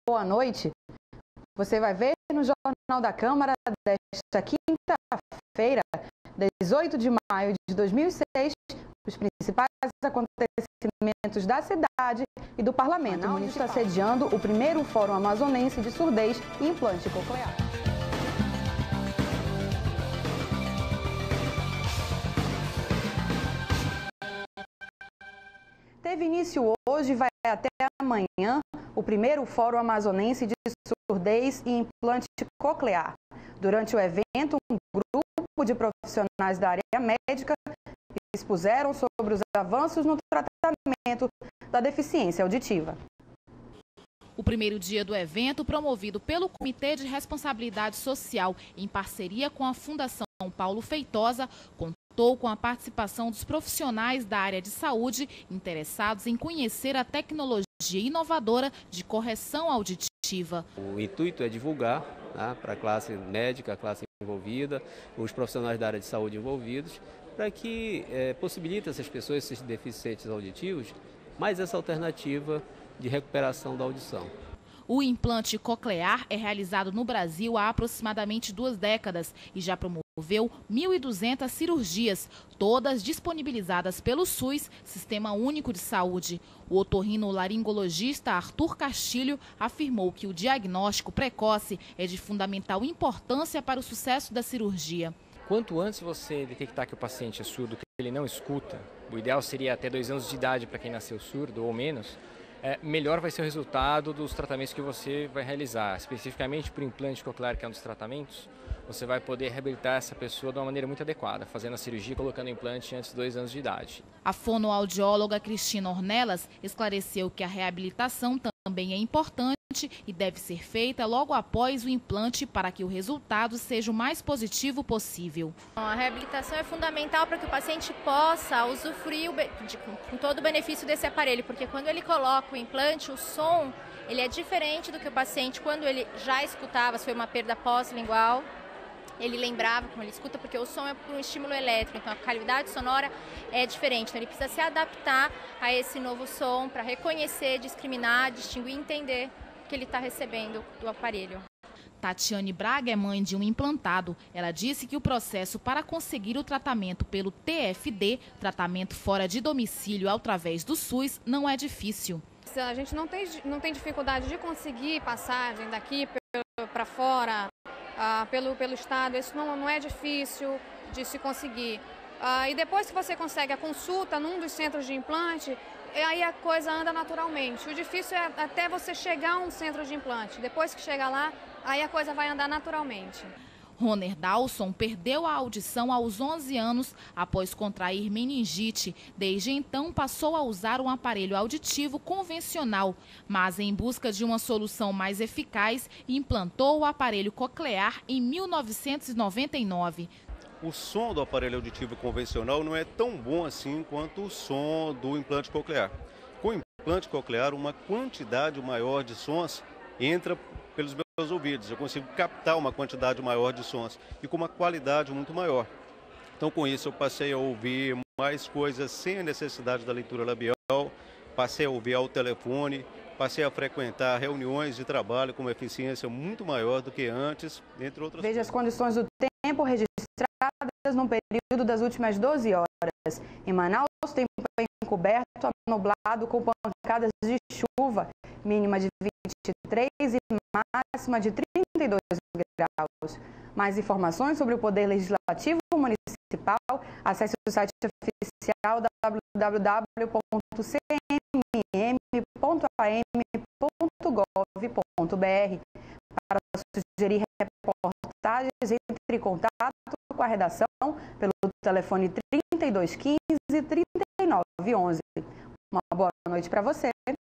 boa noite, você vai ver no Jornal da Câmara desta quinta-feira, 18 de maio de 2006, os principais acontecimentos da cidade e do Parlamento. O município está sediando o primeiro Fórum Amazonense de Surdez e Implante Coclear. Teve início hoje e vai até amanhã o primeiro Fórum Amazonense de Surdez e Implante Coclear. Durante o evento, um grupo de profissionais da área médica expuseram sobre os avanços no tratamento da deficiência auditiva. O primeiro dia do evento, promovido pelo Comitê de Responsabilidade Social em parceria com a Fundação Paulo Feitosa, contou com a participação dos profissionais da área de saúde interessados em conhecer a tecnologia inovadora de correção auditiva. O intuito é divulgar, tá, para a classe médica, a classe envolvida, os profissionais da área de saúde envolvidos, para que possibilite essas pessoas, esses deficientes auditivos, mais essa alternativa de recuperação da audição. O implante coclear é realizado no Brasil há aproximadamente 2 décadas e já promoveu 1.200 cirurgias, todas disponibilizadas pelo SUS, Sistema Único de Saúde. O otorrinolaringologista Arthur Castilho afirmou que o diagnóstico precoce é de fundamental importância para o sucesso da cirurgia. Quanto antes você detectar que o paciente é surdo, que ele não escuta, o ideal seria até 2 anos de idade para quem nasceu surdo ou menos, melhor vai ser o resultado dos tratamentos que você vai realizar. Especificamente para o implante coclear, que é um dos tratamentos, você vai poder reabilitar essa pessoa de uma maneira muito adequada, fazendo a cirurgia e colocando o implante antes de 2 anos de idade. A fonoaudióloga Cristina Ornelas esclareceu que a reabilitação também é importante e deve ser feita logo após o implante para que o resultado seja o mais positivo possível. A reabilitação é fundamental para que o paciente possa usufruir com todo o benefício desse aparelho, porque quando ele coloca o implante, o som ele é diferente do que o paciente quando ele já escutava, se foi uma perda pós-lingual. Ele lembrava como ele escuta, porque o som é por um estímulo elétrico, então a qualidade sonora é diferente. Então ele precisa se adaptar a esse novo som para reconhecer, discriminar, distinguir e entender o que ele está recebendo do aparelho. Tatiane Braga é mãe de um implantado. Ela disse que o processo para conseguir o tratamento pelo TFD, tratamento fora de domicílio através do SUS, não é difícil. A gente não tem dificuldade de conseguir passagem daqui para fora, pelo estado, isso não é difícil de se conseguir. E depois que você consegue a consulta num dos centros de implante, aí a coisa anda naturalmente. O difícil é até você chegar a um centro de implante. Depois que chega lá, aí a coisa vai andar naturalmente. Roner Dawson perdeu a audição aos 11 anos após contrair meningite. Desde então, passou a usar um aparelho auditivo convencional, mas em busca de uma solução mais eficaz, implantou o aparelho coclear em 1999. O som do aparelho auditivo convencional não é tão bom assim quanto o som do implante coclear. Com o implante coclear, uma quantidade maior de sons entra pelos meus ouvidos. Eu consigo captar uma quantidade maior de sons e com uma qualidade muito maior. Então, com isso, eu passei a ouvir mais coisas sem a necessidade da leitura labial, passei a ouvir ao telefone, passei a frequentar reuniões de trabalho com uma eficiência muito maior do que antes, entre outras coisas. Veja as condições do tempo registradas no período das últimas 12 horas. Em Manaus, o tempo é encoberto, nublado, com pancadas de chuva, mínima de 23 e máxima de 32 graus. Mais informações sobre o Poder Legislativo Municipal, acesse o site oficial www.cmm.am.gov.br. Para sugerir reportagens, entre em contato com a redação pelo telefone 3215 3911. Uma boa noite para você.